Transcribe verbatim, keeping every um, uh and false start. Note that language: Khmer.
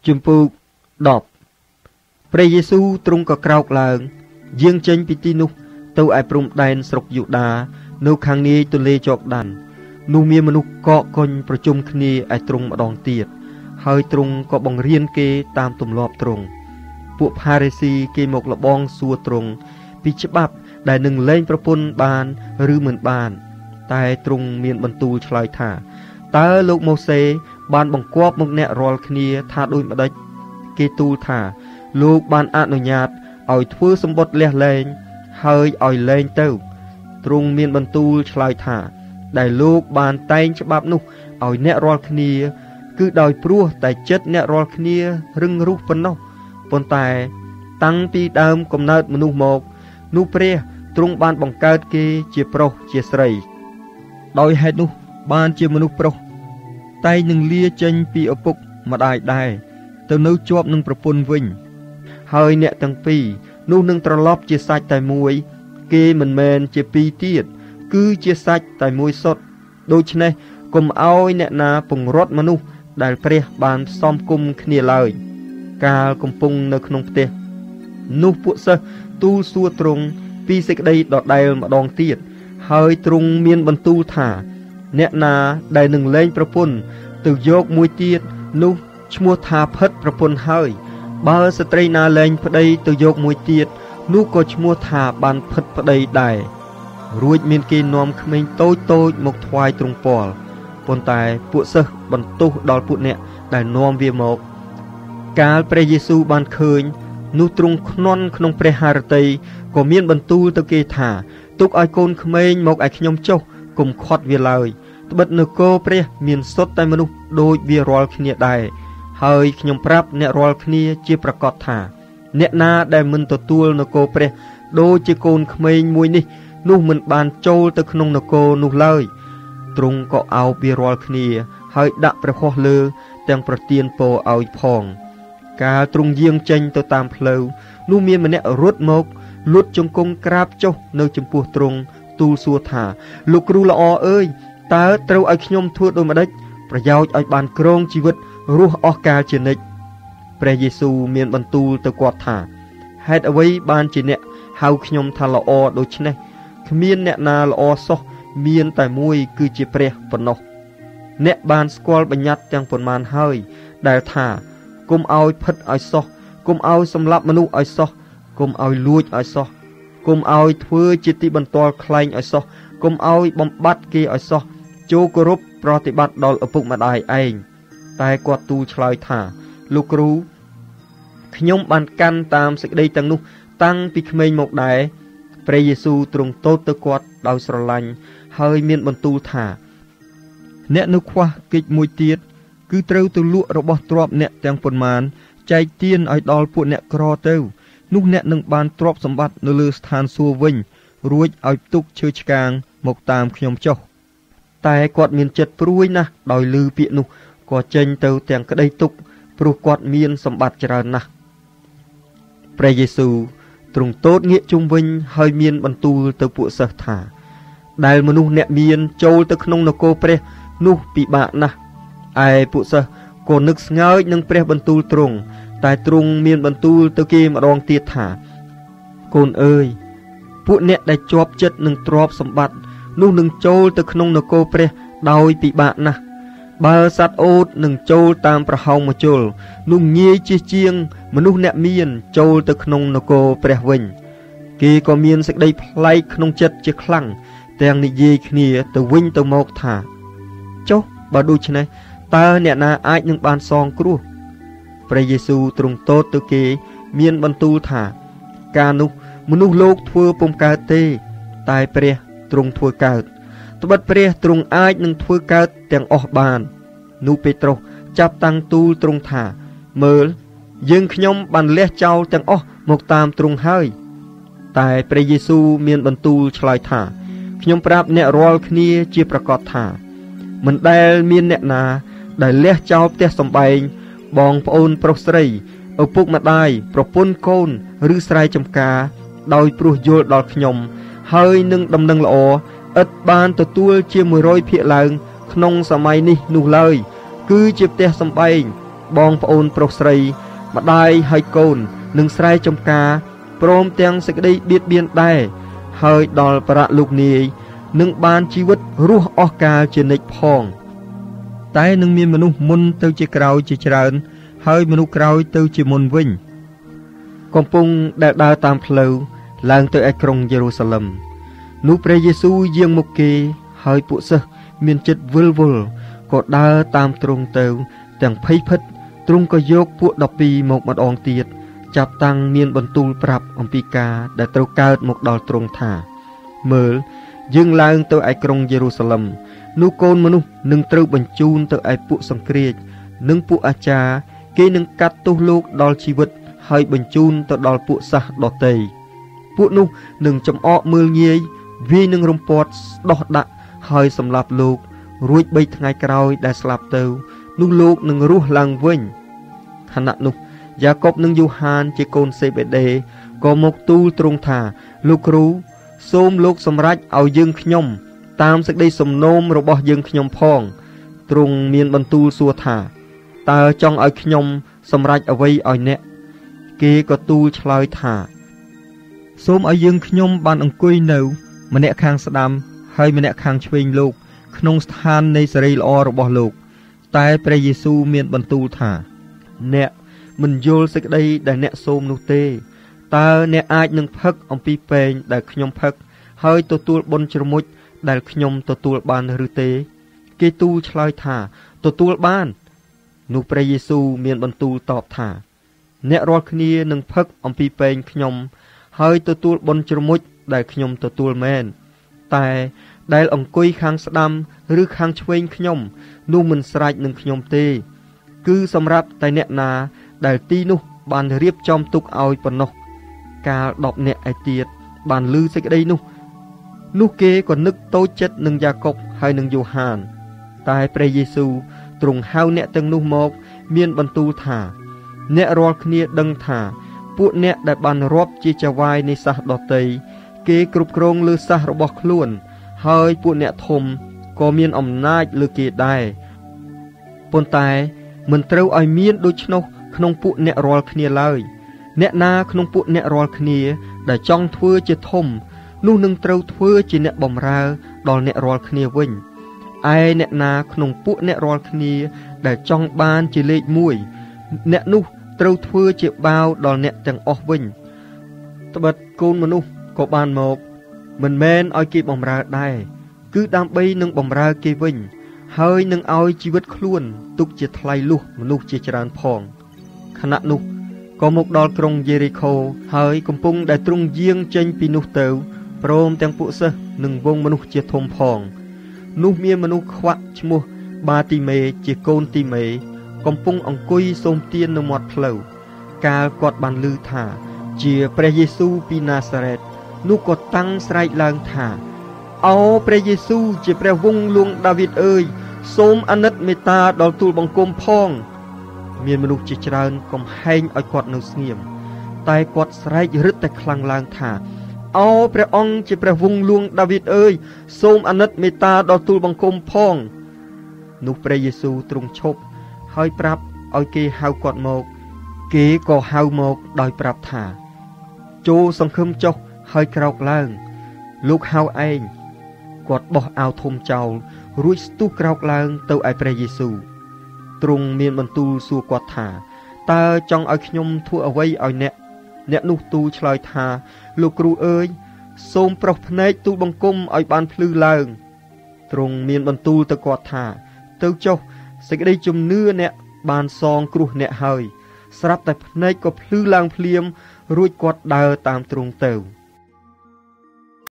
ជំពូកដប់ព្រះយេស៊ូវទ្រង់ក៏ក្រោកឡើងយាងចេញពីទីនោះទៅឯព្រំដែនស្រុកយូដានៅខាងនាយទន្លេជ័រដាននោះមានមនុស្សកកកុញប្រជុំគ្នាឯទ្រង់ម្ដងទៀតហើយទ្រង់ក៏បង្រៀនគេតាមទម្លាប់ទ្រង់ពួកផារីស៊ីគេមកលបងសួរទ្រង់ពីច្បាប់ដែលនឹងលែងប្រពន្ធបានឬមិនបានតែទ្រង់មានបន្ទូលឆ្លើយថាតើលោកម៉ូសេបានបង្គាប់មកអ្នករាល់គ្នាថាដូចម្ដេចគេទូលថាលោកបានអនុញ្ញាតឲ្យធ្វើសម្បត្តិលះលែងហើយឲ្យលែងទៅទ្រង់មានបន្ទូលឆ្លើយថាដែលលោកបានតែងច្បាប់នោះឲ្យអ្នករាល់គ្នាគឺដោយព្រោះតែចិត្តអ្នករាល់គ្នារឹងរូសប៉ុណ្ណោះប៉ុន្តែតាំងពីដើមកំណើតមនុស្សមកនោះព្រះទ្រង់បានបង្កើតគេជាប្រុសជាស្រីដោយហេតុនោះបានជាមនុស្សប្រុសតែងនឹងលាចេញពីឪពុកម្ដាយដែរទៅនៅជាប់នឹងប្រពន្ធវិញហើយអ្នកទាំងពីរនោះនឹងត្រឡប់ជាសាច់តែមួយគេមិនមែនជាពីរទៀតគឺជាសាច់តែមួយសុទ្ធដូច្នេះកុំឲ្យអ្នកណាពង្រត់មនុស្សដែលព្រះបានផ្សំគុំគ្នាឡើយកាលកំពុងនៅក្នុងផ្ទះនោះពួកសិស្សទូលសួរទ្រង់ពីសេចក្តីដដែលម្ដងទៀតហើយទ្រង់មានបន្ទូលថាអ្នកណាដែលនឹងលែងប្រពន្ធទៅយកមួយទៀតនោះឈ្មោះថាផិតប្រពន្ធហើយបើស្ត្រីណាលែងប្តីទៅយកមួយទៀតនោះក៏ឈ្មោះថាបានផិតប្តីដែររួចមានគេនាំក្មេងតូចតូចមកថ្វាយទ្រង់ពលប៉ុន្តែពួកសិស្សបន្ទោសដល់ពួកអ្នកដែលនាំវាមកកាលព្រះយេស៊ូវបានឃើញនោះទ្រង់ខ្នន់ក្នុងព្រះハរតីក៏មានបន្ទូលទៅគេថាទុកឲ្យកូនក្មេងមកឲ្យខ្ញុំចុះកុំខាត់វាឡើយត្បិតនគរព្រះមានសុទ្ធតែមនុស្សដូចវារាល់គ្នាដែរហើយខ្ញុំប្រាប់អ្នករាល់គ្នាជាប្រកាសថាអ្នកណាដែលមិនទទួលនគរព្រះដូចជាកូនក្មេងមួយនេះនោះមិនបានចូលទៅក្នុងនគរនោះឡើយទ្រង់ក៏អោបវារាល់គ្នាហើយដាក់ព្រះហស្ថលើទាំងប្រទានពរឲ្យផងកាលទ្រង់យាងចេញទៅតាមផ្លូវនោះមានម្នាក់រត់មកលុតជង្គង់ក្រាបចុះនៅចំពោះទ្រង់ទូលសួរថាលោកគ្រូល្អអើយតើត្រូវឲ្យខ្ញុំធ្វើដូចម្ដេចប្រយោជន៍ឲ្យបានគ្រងជីវិតរស់អស់កាលជានិច្ចព្រះយេស៊ូវមានបន្ទូលទៅគាត់ថាហេតុអ្វីបានជាអ្នកហៅខ្ញុំថាល្អដូច្នេះគ្មានអ្នកណាល្អសោះមានតែមួយគឺជាព្រះប៉ុណ្ណោះអ្នកបានស្គាល់បញ្ញត្តិទាំងប៉ុន្មានហើយដែលថាគុំឲ្យផិតឲ្យសោះគុំឲ្យសម្លាប់មនុស្សឲ្យសោះគុំឲ្យលួចឲ្យសោះគុំឲ្យធ្វើជាទីបន្ទាល់ខ្លែងឲ្យសោះគុំឲ្យបំបត្តិគេឲ្យសោះចូលគោរពប្រតិបត្តិដល់ឪពុកម្ដាយឯងតែគាត់ទូលឆ្លើយថាលោកគ្រូខ្ញុំបានកាន់តាមសេចក្តីទាំងនោះតាំងពីក្មេងមកដែរព្រះយេស៊ូវទ្រង់ទតទៅគាត់ដោយស្រឡាញ់ហើយមានបន្ទូលថាអ្នកនៅខ្វះកិច្ចមួយទៀតគឺត្រូវទៅលក់របស់ទ្រព្យអ្នកទាំងប៉ុន្មានចែកទានឲ្យដល់ពួកអ្នកក្រទៅនោះអ្នកនឹងបានទ្រព្យសម្បត្តិនៅលើស្ថានសួគ៌វិញរួចឲ្យផ្ទុកឈើឆ្កាងមកតាមខ្ញុំចុះតែគាត់មានចិត្តព្រួយណាស់ដោយឮពាក្យនោះក៏ចេញទៅទាំងក្តីទុក្ខព្រោះគាត់មានសម្បត្តិច្រើនណាស់ព្រះយេស៊ូវទ្រង់ទតងាកជុំវិញហើយមានបន្ទូលទៅពួកសិស្សថាដែលមនុស្សអ្នកមានចូលទៅក្នុងនគរព្រះនោះពិបាកណាស់ឯពួកសិស្សក៏នឹកស្ងើចនឹងព្រះបន្ទូលទ្រង់តែទ្រង់មានបន្ទូលទៅគេម្ដងទៀតថាកូនអើយពួកអ្នកដែលជាប់ចិត្តនឹងទ្រព្យសម្បត្តិនោះនឹងចូលទៅក្នុងនគរព្រះដោយពិបាកណាស់បើសត្វអូតនឹងចូលតាមប្រហោងមជុលនោះងាយជាជាងមនុស្សអ្នកមានចូលទៅក្នុងនគរព្រះវិញគេក៏មានសេចក្តីប្លែកក្នុងចិត្តជាខ្លាំងទាំងនិយាយគ្នាទៅវិញទៅមកថាចុះបើដូច្នេះតើអ្នកណាអាចនឹងបានសងគ្រោះព្រះយេស៊ូវទ្រង់ទតទៅគេមានបន្ទូលថាការនោះមនុស្សលោកធ្វើពុំកើតទេតែព្រះទ្រង់ធ្វើកើតត្បិតព្រះទ្រង់អាចនឹងធ្វើកើតទាំងអស់បាននោះពេត្រុសចាប់តាំងទូលទ្រង់ថាមើលយើងខ្ញុំបានលះចោលទាំងអស់មកតាមទ្រង់ហើយតែព្រះយេស៊ូវមានបន្ទូលឆ្លើយថាខ្ញុំប្រាប់អ្នករាល់គ្នាជាប្រកាសថាមិនដែលមានអ្នកណាដែលលះចោលផ្ទះសម្បែងបងប្អូនប្រុសស្រីឪពុកម្ដាយប្រពន្ធកូនឬស្រែចម្ការដោយព្រោះយល់ដល់ខ្ញុំហើយនឹងដំណឹងល្អឥតបានទទួលជាមួយរយភាគឡើងក្នុងសម័យនេះនោះឡើយគឺជាផ្ទះសម្បែងបងប្អូនប្រុសស្រីម្ដាយហើយកូននិងស្រែចម្ការព្រមទាំងសេចក្តីបៀតបៀនដែរហើយដល់ប្រាក់លោកនាយនឹងបានជីវិតរស់អស់កាលជានិច្ចផងតែនឹងមានមនុស្សមុនទៅជាក្រោយជាច្រើនហើយមនុស្សក្រោយទៅជាមុនវិញកំពុងដែលដើរតាមផ្លូវឡើងទៅឯក្រុងយេរូសាឡឹមនោះព្រះយេស៊ូវយាងមុខគេហើយពួកសិស្សមានចិត្តវិលវល់ក៏ដើរតាមទ្រង់ទៅទាំងភ័យភិតទ្រង់ក៏យកពួកដប់ពីរមកម្ដងទៀតចាប់តាំងមានបន្ទូលប្រាប់អំពីការដែលត្រូវកើតមកដល់ទ្រង់ថាមើលយើងឡើងទៅឯក្រុងយេរូសាឡឹមនោះកូនមនុស្សនឹងត្រូវបញ្ជូនទៅឯពួកសង្គ្រាចនិងពួកអាចារ្យគេនឹងកាត់ទោសលោកដល់ជីវិតហើយបញ្ជូនទៅដល់ពួកសាសដទៃពួកនោះនឹងចំអកមើលងាយវាយនឹងរំពាត់ដោះដាក់ហើយសម្លាប់លោករួចបីថ្ងៃក្រោយដែលស្លាប់ទៅនោះលោកនឹងរស់ឡើងវិញខណៈនោះយ៉ាកុបនិងយូហានជាកូនសេបេដេក៏មកទូលទ្រង់ថាលោកគ្រូសូមលោកសម្រេចឲ្យយើងខ្ញុំតាមសេចក្តីសំណូមរបស់យើងខ្ញុំផងទ្រង់មានបន្ទូលសួរថាតើចង់ឲ្យខ្ញុំសម្រេចអ្វីឲ្យអ្នកគេក៏ទូលឆ្លើយថាសូមឲ្យយើងខ្ញុំបានអង្គុយនៅម្នាក់ខាងស្ដាំហើយម្នាក់ខាងឆ្វេងលោកក្នុងស្ថាននៃសេរីល្អរបស់លោកតែព្រះយេស៊ូវមានបន្ទូលថាអ្នកមិនយល់សេចក្តីដែលអ្នកសូមនោះទេតើអ្នកអាចនឹងផឹកអំពីពែងដែលខ្ញុំផឹកហើយទទួលបុណ្យជ្រមុជដែលខ្ញុំទទួលបានឬទេគេទូលឆ្លើយថាទទួលបាននោះព្រះយេស៊ូវមានបន្ទូលតបថាអ្នករាល់គ្នានឹងផឹកអំពីពែងខ្ញុំហើយទទួលបុណ្យជ្រមុជដែលខ្ញុំទទួលមែនតែដែលអង្គុយខាងស្ដាំឬខាងឆ្វេងខ្ញុំនោះមិនស្រេចនឹងខ្ញុំទេគឺសម្រាប់តែអ្នកណាដែលទីនោះបានរៀបចំទុកឲ្យប៉ុណ្ណោះកាលដប់អ្នកឯទៀតបានឮសេចក្តីនោះនោះគេក៏នឹកតូចចិត្តនឹងយ៉ាកុបហើយនឹងយូហានតែព្រះយេស៊ូវទ្រង់ហៅអ្នកទាំងនោះមកមានបន្ទូលថាអ្នករាល់គ្នាដឹងថាពួកអ្នកដែលបានរាប់ជាចៅហ្វាយនៃសាសដទៃគេគ្រប់គ្រងលើសាសរបស់ខ្លួនហើយពួកអ្នកធំក៏មានអំណាចលើគេដែរប៉ុន្តែមិនត្រូវឲ្យមានដូច្នោះក្នុងពួកអ្នករាល់គ្នាឡើយអ្នកណាក្នុងពួកអ្នករាល់គ្នាដែលចង់ធ្វើជាធំនោះនឹងត្រូវធ្វើជាអ្នកបម្រើដល់អ្នករាល់គ្នាវិញឯអ្នកណាក្នុងពួកអ្នករាល់គ្នាដែលចង់បានជាលេខមួយអ្នកនោះត្រូវធ្វើជាបាវដល់អ្នកទាំងអស់វិញត្បិតកូនមនុស្សក៏បានមកមិនមែនឲ្យគេបម្រើដែរគឺដើម្បីនឹងបម្រើគេវិញហើយនឹងឲ្យជីវិតខ្លួនទុកជាថ្លៃលុះមនុស្សជាច្រើនផងខណៈនោះក៏មកដល់ក្រុងយេរីខូហើយកំពុងដែលទ្រង់យាងចេញពីនោះទៅព្រមទាំងពួកសិស្សនិងវងមនុស្សជាធំផងនោះមានមនុស្សខ្វាក់ឈ្មោះបាទីមេជាកូនទីមេកំពុងអង្គុយសូមទាននៅមាត់ផ្លូវកាលគាត់បានឮថាជាព្រះយេស៊ូវពីណាសារ៉េតនោះក៏តាំងស្រែកឡើងថាឱព្រះយេស៊ូវជាព្រះវង្សលួងដាវីតអើយសូមអាណិតមេត្តាដល់ទូលបង្គំផងមានមនុស្សជាច្រើនកំហែងឲ្យគាត់នៅស្ងៀមតែគាត់ស្រែករឹតតែខ្លាំងឡើងថាឱព្រះអង្គជាព្រះវង្សលួងដាវីតអើយសូមអាណិតមេត្តាដល់ទូលបង្គំផងនោះព្រះយេស៊ូវទ្រង់ឈប់ហើយប្រាប់ឲ្យគេហៅគាត់មកគេក៏ហៅមកដោយប្រាប់ថាចូលសង្ឃឹមចុះហើយក្រោកឡើងលោកហៅឯងគាត់បោះអាវធំចោលរួចស្ទុះក្រោកឡើងទៅឯព្រះយេស៊ូវទ្រង់មានបន្ទូលសួរគាត់ថាតើចង់ឲ្យខ្ញុំធ្វើអ្វីឲ្យអ្នកអ្នកនោះទូលឆ្លើយថាលោកគ្រូអើយសូមប្រោះភ្នែកទូលបង្គំឲ្យបានភ្លឺឡើងទ្រង់មានបន្ទូលទៅគាត់ថាទៅចុះសេចក្តីជំនឿអ្នកបានសងគ្រោះអ្នកហើយស្រាប់តែភ្នែកក៏ភ្លឺឡើងភ្លាមរួចគាត់ដើរតាមទ្រង់ទៅ